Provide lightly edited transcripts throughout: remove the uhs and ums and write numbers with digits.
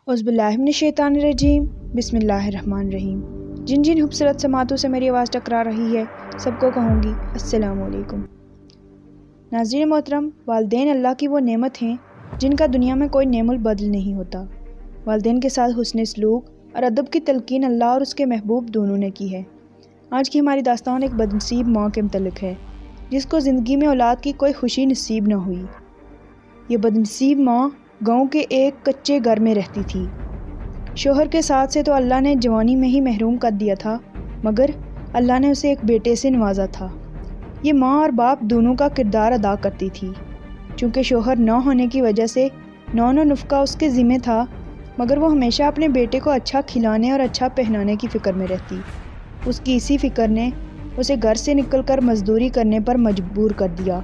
اعوذ باللہ من الشیطان الرجیم، بسم اللہ الرحمن الرحیم۔ جن جن خوبصورت سماعتوں سے میری آواز ٹکرا رہی ہے، سب کو کہوں گی السلام علیکم۔ ناظرین محترم، والدین اللہ کی وہ نعمت ہیں جن کا دنیا میں کوئی نعم البدل نہیں ہوتا۔ والدین کے ساتھ حسن سلوک اور ادب کی تلقین اللہ اور اس کے محبوب دونوں نے کی ہے۔ آج کی ہماری داستان ایک بدنصیب ماں کے متعلق ہے جس کو زندگی میں اولاد کی کوئی خوشی نصیب نہ ہوئی۔ یہ بدنصیب ماں گاؤں کے ایک کچے گھر میں رہتی تھی۔ شوہر کے ساتھ سے تو اللہ نے جوانی میں ہی محروم کر دیا تھا، مگر اللہ نے اسے ایک بیٹے سے نوازا تھا۔ یہ ماں اور باپ دونوں کا کردار ادا کرتی تھی۔ چونکہ شوہر نہ ہونے کی وجہ سے نون و نفقہ اس کے ذمہ تھا، مگر وہ ہمیشہ اپنے بیٹے کو اچھا کھلانے اور اچھا پہنانے کی فکر میں رہتی۔ اس کی اسی فکر نے اسے گھر سے نکل کر مزدوری کرنے پر مجبور کر دیا۔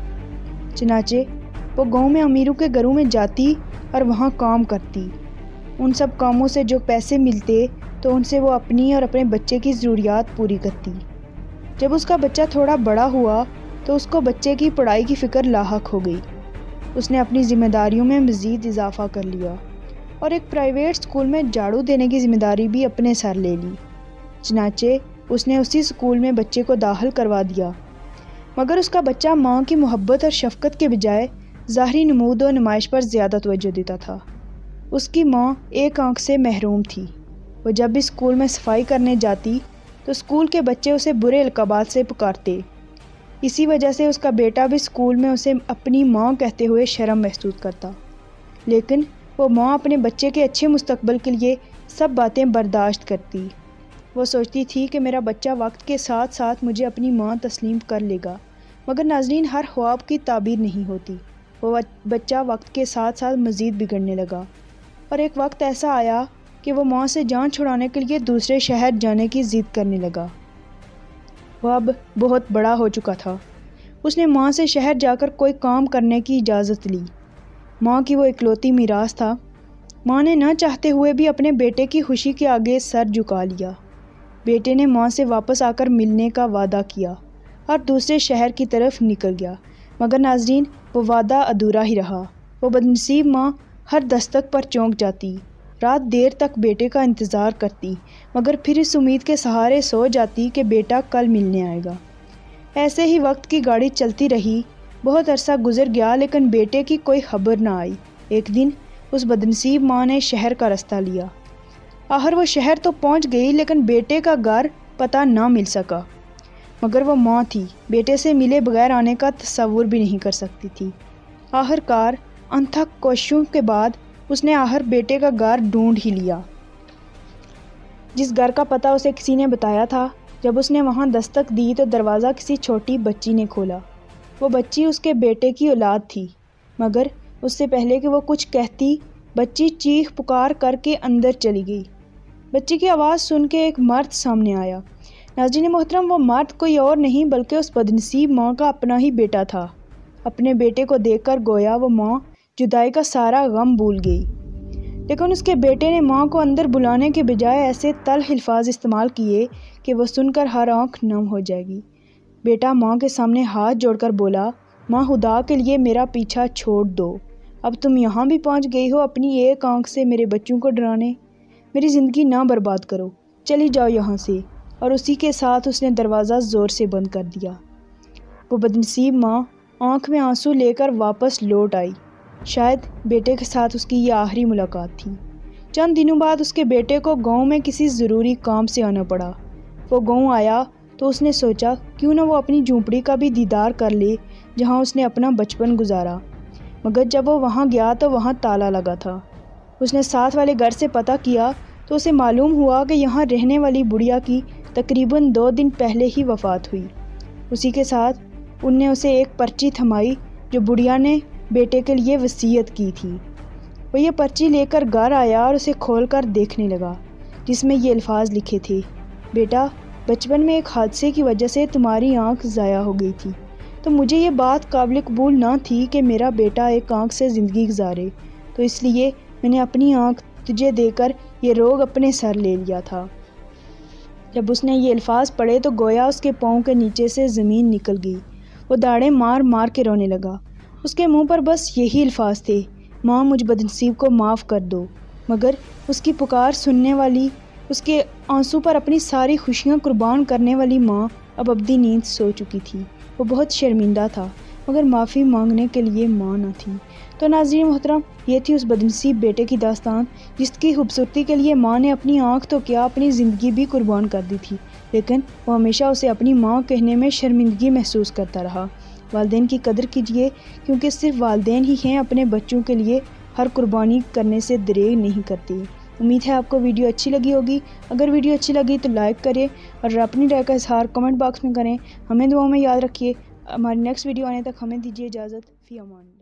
چنانچہ وہ گاؤں میں امیروں کے گھروں میں جاتی اور وہاں کام کرتی۔ ان سب کاموں سے جو پیسے ملتے تو ان سے وہ اپنی اور اپنے بچے کی ضروریات پوری کرتی۔ جب اس کا بچہ تھوڑا بڑا ہوا تو اس کو بچے کی پڑھائی کی فکر لاحق ہو گئی۔ اس نے اپنی ذمہ داریوں میں مزید اضافہ کر لیا اور ایک پرائیویٹ اسکول میں جھاڑو دینے کی ذمہ داری بھی اپنے سر لے لی۔ چنانچہ اس نے اسی اسکول میں بچے کو داخل کروا دیا، مگر اس کا بچہ ماں کی محبت اور شفقت کے بجائے ظاہری نمود و نمائش پر زیادہ توجہ دیتا تھا۔ اس کی ماں ایک آنکھ سے محروم تھی۔ وہ جب بھی اسکول میں صفائی کرنے جاتی تو اسکول کے بچے اسے برے القابات سے پکارتے۔ اسی وجہ سے اس کا بیٹا بھی اسکول میں اسے اپنی ماں کہتے ہوئے شرم محسوس کرتا، لیکن وہ ماں اپنے بچے کے اچھے مستقبل کے لیے سب باتیں برداشت کرتی۔ وہ سوچتی تھی کہ میرا بچہ وقت کے ساتھ ساتھ مجھے اپنی ماں تسلیم کر لے گا، مگر ناظرین، ہر خواب کی تعبیر نہیں ہوتی۔ وہ بچہ وقت کے ساتھ ساتھ مزید بگڑنے لگا، اور ایک وقت ایسا آیا کہ وہ ماں سے جان چھڑانے کے لیے دوسرے شہر جانے کی ضد کرنے لگا۔ وہ اب بہت بڑا ہو چکا تھا۔ اس نے ماں سے شہر جا کر کوئی کام کرنے کی اجازت لی۔ ماں کی وہ اکلوتی میراث تھا۔ ماں نے نہ چاہتے ہوئے بھی اپنے بیٹے کی خوشی کے آگے سر جھکا لیا۔ بیٹے نے ماں سے واپس آ کر ملنے کا وعدہ کیا اور دوسرے شہر کی طرف نکل گیا، مگر ناظرین، وہ وعدہ ادھورا ہی رہا۔ وہ بدنصیب ماں ہر دستک پر چونک جاتی، رات دیر تک بیٹے کا انتظار کرتی، مگر پھر اس امید کے سہارے سو جاتی کہ بیٹا کل ملنے آئے گا۔ ایسے ہی وقت کی گاڑی چلتی رہی۔ بہت عرصہ گزر گیا، لیکن بیٹے کی کوئی خبر نہ آئی۔ ایک دن اس بدنصیب ماں نے شہر کا رستہ لیا۔ آخر وہ شہر تو پہنچ گئی، لیکن بیٹے کا گھر پتہ نہ مل سکا۔ مگر وہ ماں تھی، بیٹے سے ملے بغیر آنے کا تصور بھی نہیں کر سکتی تھی۔ آخر کار انتھک کوششوں کے بعد اس نے بیٹے کا گھر ڈھونڈ ہی لیا، جس گھر کا پتہ اسے کسی نے بتایا تھا۔ جب اس نے وہاں دستک دی تو دروازہ کسی چھوٹی بچی نے کھولا۔ وہ بچی اس کے بیٹے کی اولاد تھی، مگر اس سے پہلے کہ وہ کچھ کہتی، بچی چیخ پکار کر کے اندر چلی گئی۔ بچی کی آواز سن کے ایک مرد سامنے آیا۔ ناظرین محترم، وہ مرد کوئی اور نہیں بلکہ اس بدنصیب ماں کا اپنا ہی بیٹا تھا۔ اپنے بیٹے کو دیکھ کر گویا وہ ماں جدائی کا سارا غم بھول گئی، لیکن اس کے بیٹے نے ماں کو اندر بلانے کے بجائے ایسے تلخ الفاظ استعمال کیے کہ وہ سن کر ہر آنکھ نم ہو جائے گی۔ بیٹا ماں کے سامنے ہاتھ جوڑ کر بولا، ماں، خدا کے لیے میرا پیچھا چھوڑ دو۔ اب تم یہاں بھی پہنچ گئی ہو اپنی ایک آنکھ سے میرے بچوں کو ڈرانے۔ میری زندگی نہ برباد کرو، چلی جاؤ یہاں سے۔ اور اسی کے ساتھ اس نے دروازہ زور سے بند کر دیا۔ وہ بدنصیب ماں آنکھ میں آنسو لے کر واپس لوٹ آئی۔ شاید بیٹے کے ساتھ اس کی یہ آخری ملاقات تھی۔ چند دنوں بعد اس کے بیٹے کو گاؤں میں کسی ضروری کام سے آنا پڑا۔ وہ گاؤں آیا تو اس نے سوچا کیوں نہ وہ اپنی جھونپڑی کا بھی دیدار کر لے جہاں اس نے اپنا بچپن گزارا، مگر جب وہ وہاں گیا تو وہاں تالا لگا تھا۔ اس نے ساتھ والے گھر سے پتہ کیا تو اسے معلوم ہوا کہ یہاں رہنے والی بڑھیا کی تقریباً 2 دن پہلے ہی وفات ہوئی۔ اسی کے ساتھ ان نے اسے ایک پرچی تھمائی جو بڑھیا نے بیٹے کے لیے وصیت کی تھی۔ وہ یہ پرچی لے کر گھر آیا اور اسے کھول کر دیکھنے لگا، جس میں یہ الفاظ لکھے تھے، بیٹا، بچپن میں ایک حادثے کی وجہ سے تمہاری آنکھ ضائع ہو گئی تھی، تو مجھے یہ بات قابل قبول نہ تھی کہ میرا بیٹا ایک آنکھ سے زندگی گزارے، تو اس لیے میں نے اپنی آنکھ تجھے دے کر یہ روگ اپنے سر لے لیا تھا۔ جب اس نے یہ الفاظ پڑھے تو گویا اس کے پاؤں کے نیچے سے زمین نکل گئی۔ وہ داڑیں مار مار کے رونے لگا۔ اس کے منہ پر بس یہی الفاظ تھے، ماں، مجھ بدنصیب کو معاف کر دو، مگر اس کی پکار سننے والی، اس کے آنسوں پر اپنی ساری خوشیاں قربان کرنے والی ماں اب ابدی نیند سو چکی تھی۔ وہ بہت شرمندہ تھا مگر معافی مانگنے کے لیے ماں نہ تھی۔ تو ناظرین محترم، یہ تھی اس بدنصیب بیٹے کی داستان جس کی خوبصورتی کے لیے ماں نے اپنی آنکھ تو کیا اپنی زندگی بھی قربان کر دی تھی، لیکن وہ ہمیشہ اسے اپنی ماں کہنے میں شرمندگی محسوس کرتا رہا۔ والدین کی قدر کیجیے، کیونکہ صرف والدین ہی ہیں اپنے بچوں کے لیے ہر قربانی کرنے سے دریغ نہیں کرتی۔ امید ہے آپ کو ویڈیو اچھی لگی ہوگی۔ اگر ویڈیو اچھی لگی تو لائک کریں اور اپنی رائے کا اظہار کمنٹ باکس میں کریں۔ ہمیں دعاؤں میں یاد رکھیے۔ ہماری نیکسٹ ویڈیو آنے تک ہمیں دیجیے اجازت۔ فی امان اللہ۔